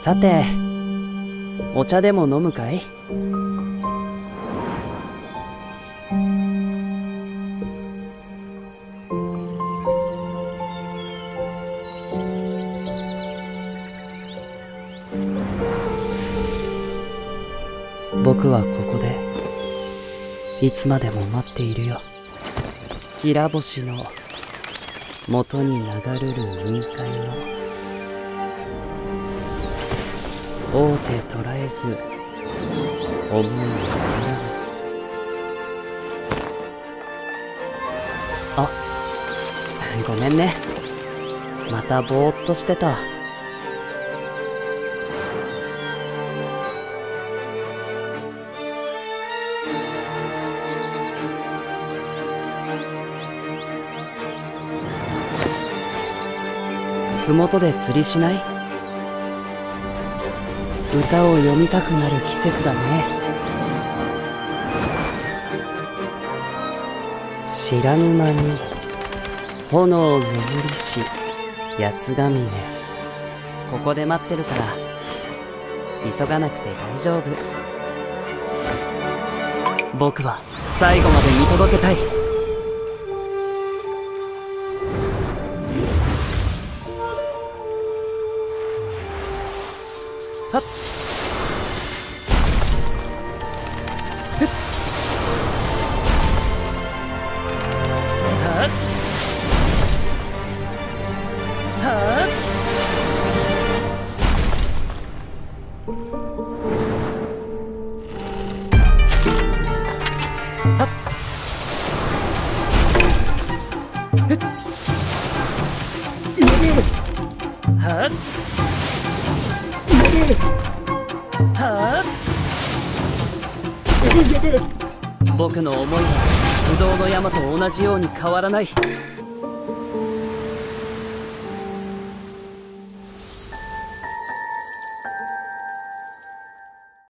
さて、お茶でも飲むかい？僕はここでいつまでも待っているよ。きら星の元に流れる雲海の大手捉えず思いをはらむ。あ、ごめんね。またぼーっとしてた。麓で釣りしない？歌を読みたくなる季節だね。知らぬ間に炎を眠りし八つ神ね。ここで待ってるから急がなくて大丈夫。僕は最後まで見届けたい。はっふっはっはっはっふっはっ僕の思いは不動の山と同じように変わらない。